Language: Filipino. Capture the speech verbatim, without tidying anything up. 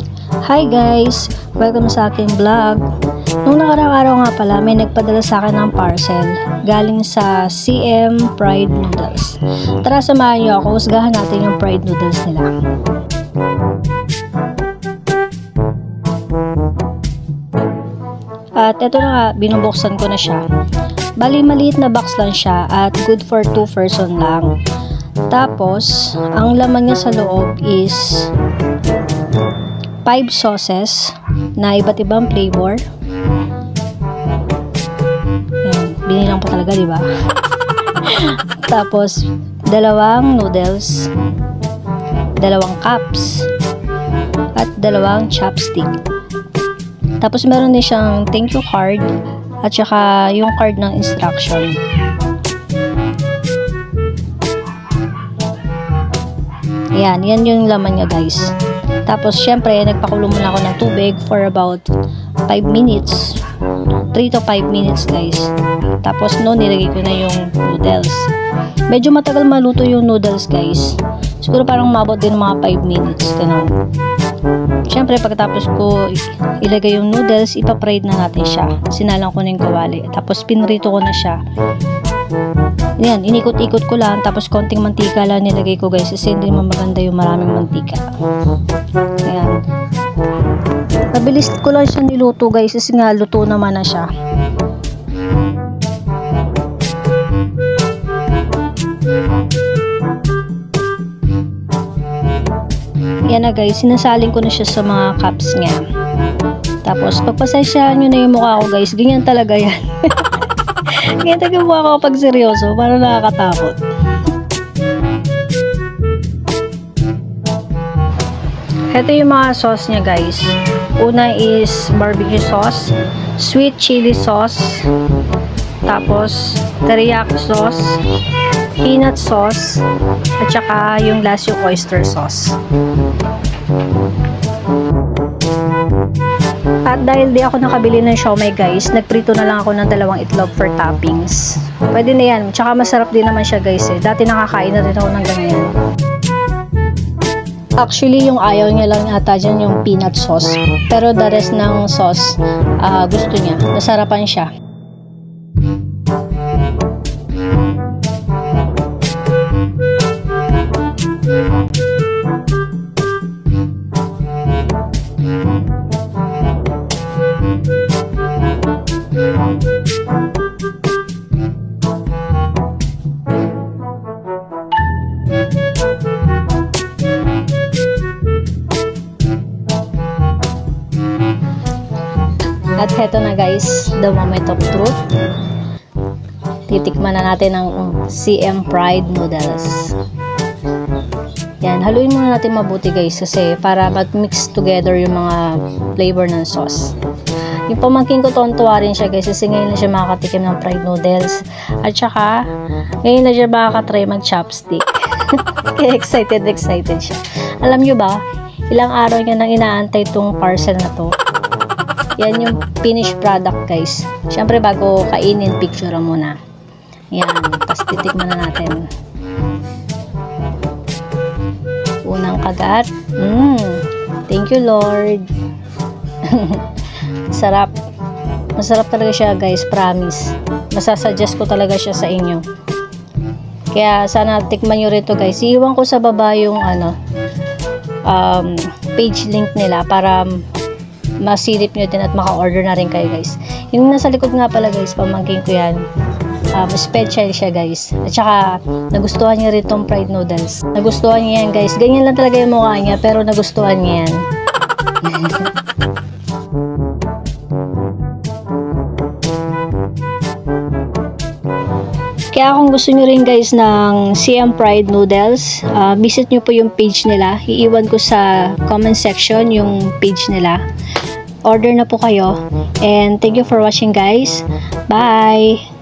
Hi guys! Welcome sa aking vlog. Nung nakarang araw nga pala, may nagpadala sa akin ng parcel galing sa C M Pride Noodles. Tara, samahan niyo ako, husgahan natin yung fried noodles nila. At eto na nga, binubuksan ko na siya. Bali, maliit na box lang siya at good for two person lang. Tapos, ang laman niya sa loob is five sauces na iba't ibang flavor. Yan, binilang po talaga, di ba? Tapos, dalawang noodles, dalawang cups, at dalawang chopstick. Tapos, meron din siyang thank you card at saka yung card ng instruction. Yan, yan yung laman niya guys. Tapos syempre, nagpakulo muna ako ng tubig for about five minutes. three to five minutes guys. Tapos no, nilagay ko na yung noodles. Medyo matagal maluto yung noodles guys. Siguro parang mabot din mga five minutes. Ganun. Syempre, pagkatapos ko ilagay yung noodles, ipa-fried na natin siya. Sinalang ko na yung kawali. Tapos pinrito ko na siya. Yan, inikot-ikot ko lang. Tapos konting mantika lang nilagay ko guys. Kasi hindi naman maganda yung maraming mantika. Ayan. Mabilis ko lang siya niluto guys. Kasi nga luto naman na siya. Yan na guys, sinasalin ko na siya sa mga cups niya. Tapos, pagpasensyahan nyo na yung mukha ko guys. Ganyan talaga yan. Ganyan talaga yung mukha ko kapag seryoso. Parang nakakatakot. Ito yung mga sauce niya guys. Una is barbecue sauce, sweet chili sauce, tapos teriyaki sauce, peanut sauce, at saka yung last yung oyster sauce. At dahil di ako nakabili ng siomai guys, nagprito na lang ako ng dalawang itlog for toppings. Pwede na yan. Tsaka masarap din naman siya guys eh. Dati nakakain na rin ako ng ganyan. Actually, yung ayaw niya lang ata dyan yung peanut sauce. Pero the rest ng sauce, uh, gusto niya. Nasarapan siya. At heto na guys, the moment of truth. Titikman na natin ang C M Pride Noodles. Yan, haluin muna natin mabuti guys kasi para mag-mix together yung mga flavor ng sauce. Yung pamangkin ko tontuwa rin siya guys kasi ngayon na siya makakatikim ng fried noodles. At saka, ngayon na siya makakatry mag-chopstick. Kaya excited, excited siya. Alam nyo ba, ilang araw niya nang inaantay itong parcel na to. Yan yung finished product guys. Siyempre bago kainin, picture muna. Yan, tapos titikman na natin. Unang kagat. Mmm, thank you Lord. Sarap. Masarap talaga siya guys, promise. Masasuggest ko talaga siya sa inyo. Kaya sana tikman nyo rin to guys. Iiwan ko sa baba yung ano, um, page link nila para masilip nyo din at maka-order na rin kayo guys. Yung nasa likod nga pala guys, pamangkin ko yan. Um, special siya guys. At saka, nagustuhan niya rin tong fried noodles. Nagustuhan niya yan guys. Ganyan lang talaga yung mukha niya, pero nagustuhan niya yan. Kaya kung gusto nyo rin guys ng C M Pride Noodles, uh, visit nyo po yung page nila. Iiwan ko sa comment section yung page nila. Order na po kayo. And thank you for watching guys. Bye!